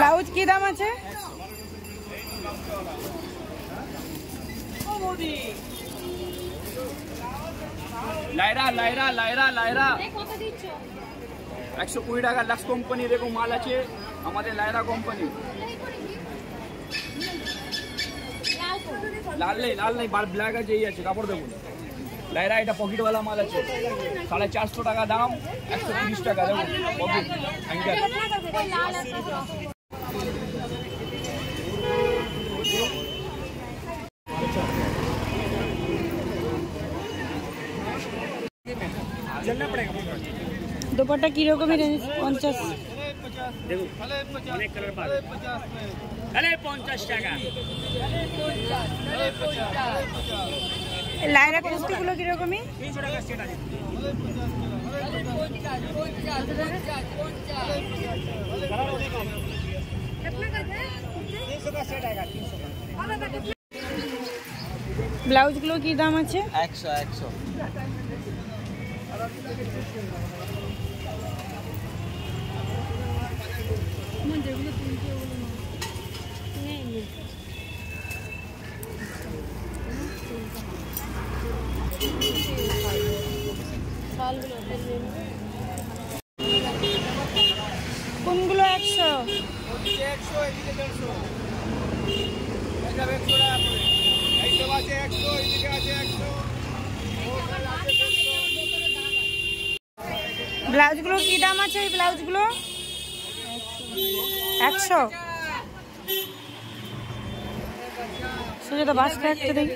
Blouse কি দাম আছে? লাইরা লাইরা লাইরা লাইরা 120 টাকা লাক্স কোম্পানি দেখো মাল আছে আমাদের লাইরা কোম্পানি। লাল নেই ব্ল্যাক আছে, এই আছে কাপড় দেখুন। লাইরা এটা পকেটওয়ালা মাল আছে 450 টাকা দাম, 130 টাকা দেখুন পকেট হ্যাঙ্গার। দুপাট্টা কি রকমের রেঞ্জ? 50 দেখুন অনেক কালার পাবে। আরে 50 টাকা। লাইরা কুর্তি গুলো কি রকমই? 300 টাকা সেট আছে। ব্লাউজ গুলো কি দাম আছে? 100 কোনগুলো 100? ব্লাউজ গুলো কি দাম আছে? এই ব্লাউজ গুলো 100। সুজাতা বাসটা একটা দেখি।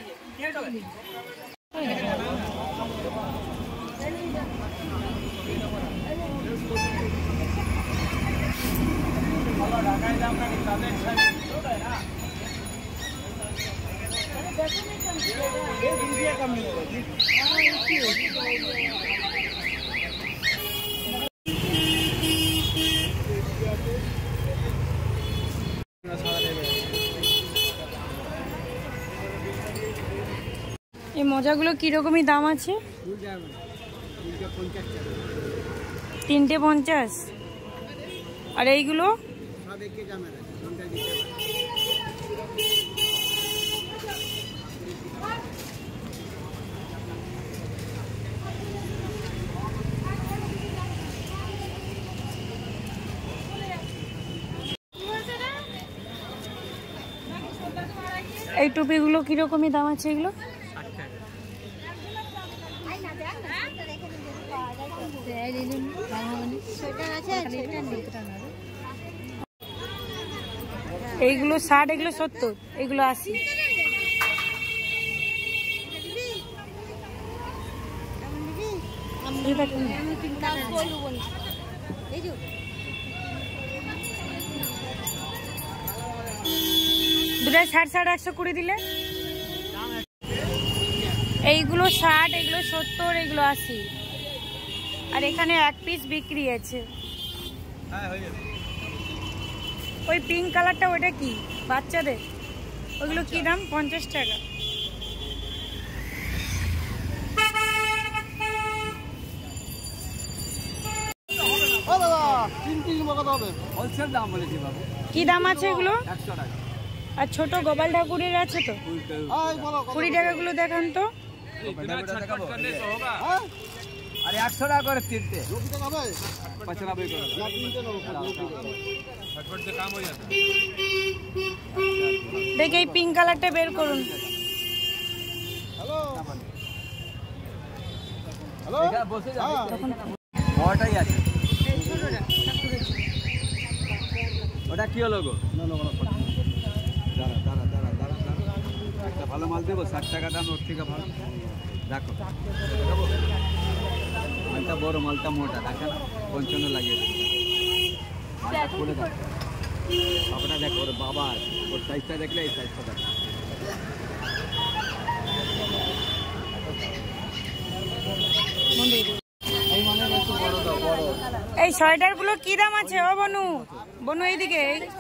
এই মোজাগুলো কি রকমই দাম আছে? 3টে 50। আর এইগুলো এই টুপিগুলো কি রকমই দাম আছে? এগুলো এইগুলো 60, এগুলো 70, এগুলো 80। দুটায় 60 60 120 দিলে। এইগুলো 60, এগুলো 70, এগুলো 80। আর এখানে এক পিস বিক্রি আছে। ওই পিঙ্ক কালারটা ওটা কি বাচ্চাদের? ওগুলো কি দাম? 50 টাকা। কি দাম আছে এগুলো? 100 টাকা। আর ছোট গোপাল ঠাকুরের আছে তো 20 টাকা গুলো দেখান তো। अरे 100 টাকা করে তিনটে 95 করে দেখে এই পিঙ্ক কালারটা বের করুন। ওটাই আছে। ওটা কি হলো গো? একটা ভালো মাল দেবো 60 টাকা দাম, ওর থেকে ভালো দেখো। মালটা বড়, মালটা মোটা, দেখে না 55 লাগিয়ে দেবে। খুলে দাও আপনারা দেখো, ওর বাবা ওর সাইজটা দেখলে এই সাইজটা দেখো। এই সোয়েটার গুলো কি দাম আছে? ও বনু বনু এইদিকে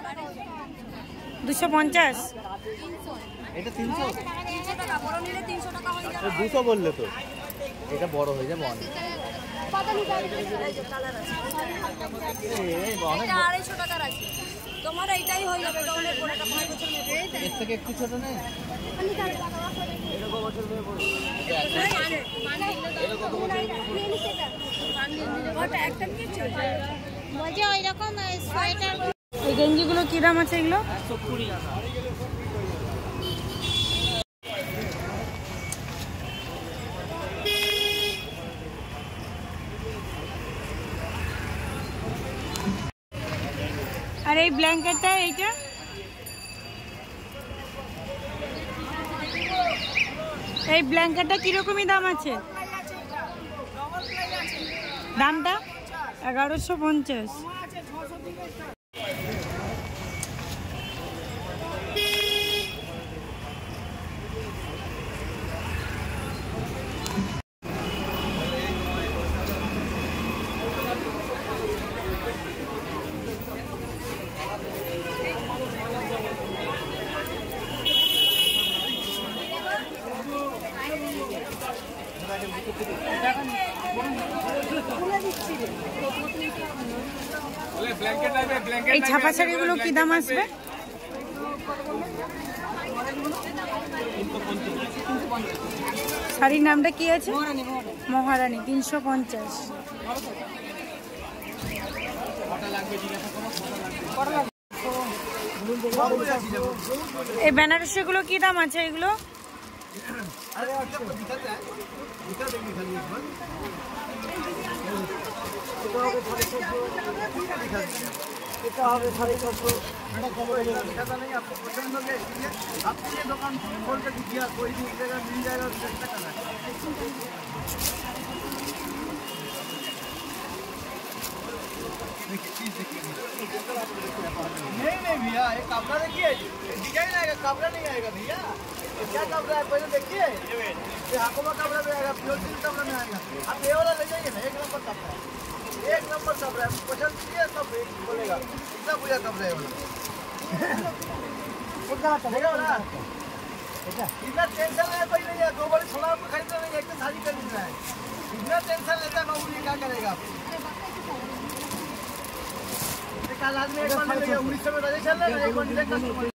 250। এটা 300 টাকা, বড় নিলে 300 টাকা হয়ে যাবে। 200 বললে তো এটা বড় হয়ে যাবে অনেক। পাতা নিতে এই যে কালার আছে, এই অনেক 250 টাকা আছে। তোমার এইটাই হয়ে যাবে ডবলের পরে 5 বছর মেয়ে এর থেকে একটু ছোট নেই এরকম বছর মেয়ে পড়ে বলছে ওই রকম সোয়েটার। এই গেঞ্জিগুলো কি দাম আছে এগুলো? 120। আর এই ব্ল্যাঙ্কেটটা এইটা এই ব্ল্যাঙ্কেটটা কিরকমই দাম আছে? দামটা 1150। এই ছাপা শাড়িগুলো কি দাম আসবে? শাড়ির নামটা কি আছে? মহারানী। 350। এই বেনারসি গুলো কি দাম আছে এগুলো? এটা হবে 750। এটা খবর दिखाता नहीं आपको पसंद हो गया इसलिए आपको ये दुकान खोल के दिया कोई भी जगह मिल जाएगा चेष्टा करना नहीं भैया ये कपड़ा देखिए डिजाइन आएगा कपड़ा नहीं आएगा भैया क्या कपड़ा है पहले देखिए ये हाकोमा कपड़ा में आएगा प्योर सिल्क कपड़ा में आएगा आप ये वाला ले जाइए ना 1 नंबर कपड़ा है 1 नंबर कपड़ा है पसंद कीजिए तब बोलेगा इतना पूजा कपड़ा है वाला इतना टेंशन है कोई नहीं है 2 बड़ी सोना आपको खरीदना नहीं है एक शादी करनी है इतना टेंशन लेता है बाबू ये क्या करेगा कल आदमी एक बार ले 1900 में रजिस्टर ले एक बार